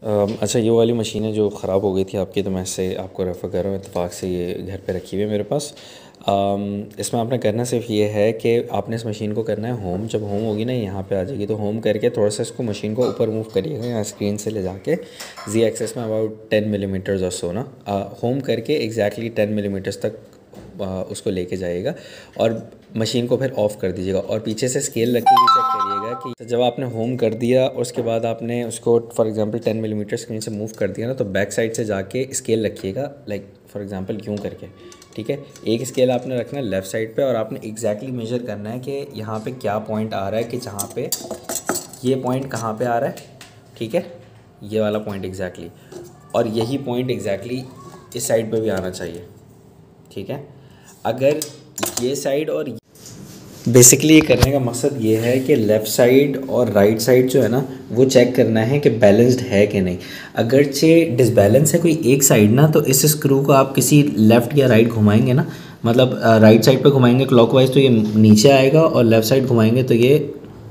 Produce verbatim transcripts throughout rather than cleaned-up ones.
अम, अच्छा, ये वाली मशीनें जो ख़राब हो गई थी आपकी, तो मैं इससे आपको रेफ़र कर रहा हूँ। इत्तेफाक से ये घर पे रखी हुई है मेरे पास। अम, इसमें आपने करना सिर्फ ये है कि आपने इस मशीन को करना है होम। जब होम होगी ना, यहाँ पे आ जाएगी, तो होम करके थोड़ा सा इसको मशीन को ऊपर मूव करिएगा, यहाँ स्क्रीन से ले जाके जी एक्सेस में अबाउट टेन मिलीमीटर्स और सो ना, होम करके एग्जैक्टली टेन मिलीमीटर्स तक आ, उसको लेके जाइएगा और मशीन को फिर ऑफ़ कर दीजिएगा। और पीछे से स्केल रख के भी चेक करिएगा कि तो जब आपने होम कर दिया और उसके बाद आपने उसको for example ten millimeter screen से मूव कर दिया ना, तो बैक साइड से जाके स्केल रखिएगा, लाइक फॉर एग्जांपल यूँ करके, ठीक है। एक स्केल आपने रखना है लेफ़्ट साइड पे और आपने एग्जैक्टली मेजर करना है कि यहाँ पे क्या पॉइंट आ रहा है, कि जहाँ पे ये पॉइंट कहाँ पे आ रहा है, ठीक है, ये वाला पॉइंट एग्जैक्टली, और यही पॉइंट एग्जैक्टली इस साइड पे भी आना चाहिए, ठीक है। अगर ये साइड और बेसिकली ये करने का मकसद ये है कि लेफ़्ट साइड और राइट साइड जो है ना, वो चेक करना है कि बैलेंस्ड है कि नहीं। अगरचे डिसबैलेंस है कोई एक साइड ना, तो इस स्क्रू को आप किसी लेफ़्ट या राइट घुमाएंगे ना, मतलब राइट साइड पे घुमाएंगे क्लॉकवाइज तो ये नीचे आएगा, और लेफ़्ट साइड घुमाएंगे तो ये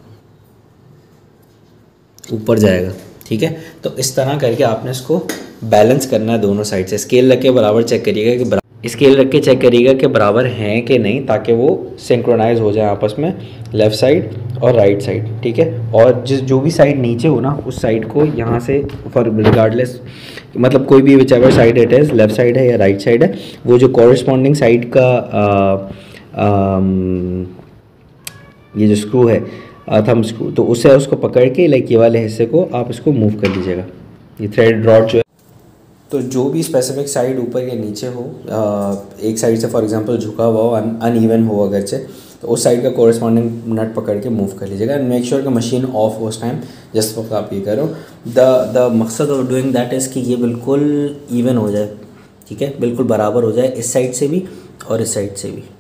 ऊपर जाएगा, ठीक है। तो इस तरह करके आपने इसको बैलेंस करना है दोनों साइड से। स्केल रख के बराबर चेक करिएगा कि स्केल रख के चेक करिएगा कि बराबर हैं कि नहीं, ताकि वो सिंक्रोनाइज हो जाए आपस में, लेफ़्ट साइड और राइट साइड, ठीक है। और जिस जो भी साइड नीचे हो ना, उस साइड को यहाँ से फॉर रिगार्डलेस, मतलब कोई भी whichever side it is, left side है या राइट साइड है, वो जो कॉरस्पॉन्डिंग साइड का आ, आ, ये जो स्क्रू है, थंब स्क्रू, तो उससे उसको पकड़ के लाइक ये वाले हिस्से को आप इसको मूव कर लीजिएगा। ये थ्रेड रॉड जो है, तो जो भी स्पेसिफिक साइड ऊपर या नीचे हो, एक साइड से फॉर एग्जांपल झुका हुआ हो, अनइवन हो अगर से, तो उस साइड का कोरस्पॉन्डिंग नट पकड़ के मूव कर लीजिएगा। एंड मेक श्योर कि मशीन ऑफ हो उस टाइम जिस वक्त आप ये करो। द द मकसद ऑफ डूइंग दैट इज़ कि ये बिल्कुल इवन हो जाए, ठीक है, बिल्कुल बराबर हो जाए, इस साइड से भी और इस साइड से भी।